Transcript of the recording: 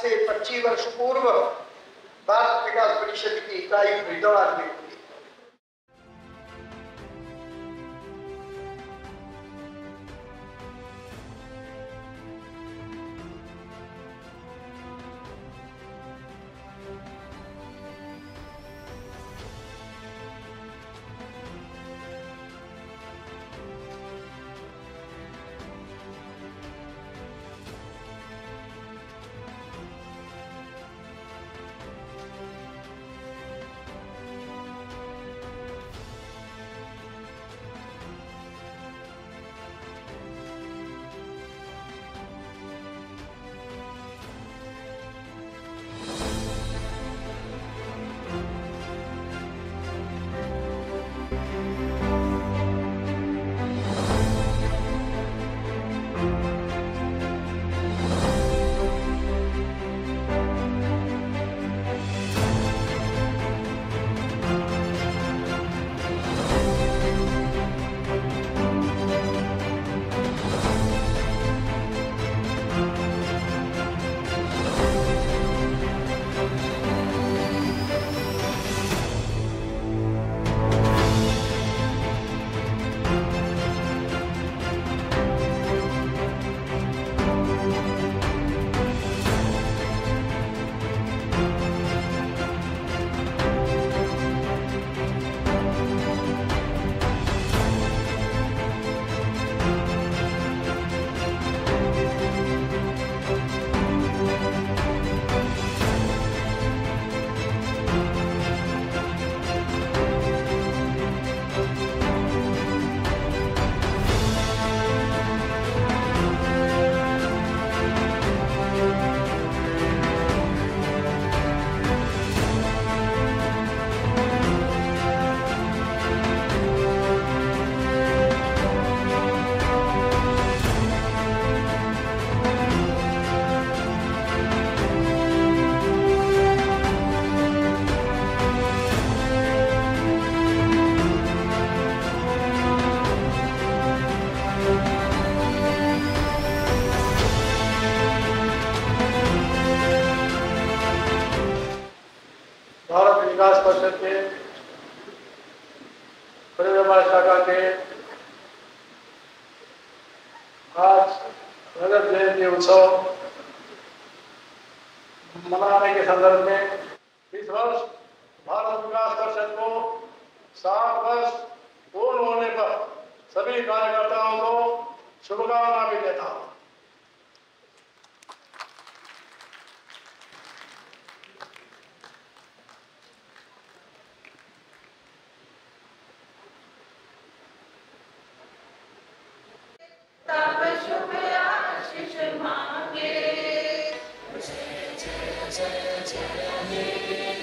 से 25 वर्ष पूर्व भारत विकास परिषद की इकाई फरीदाबाद में हुई। भारत विकास परिषद के फरीदाबाद शाखा के आज रजत जयंती उत्सव मनाने के संदर्भ में इस वर्ष भारत विकास परिषद को 60 वर्ष पूर्ण होने पर सभी कार्यकर्ताओं को शुभकामना भी देता हूँ। शुभ आशीष मांगे जय जय जय जय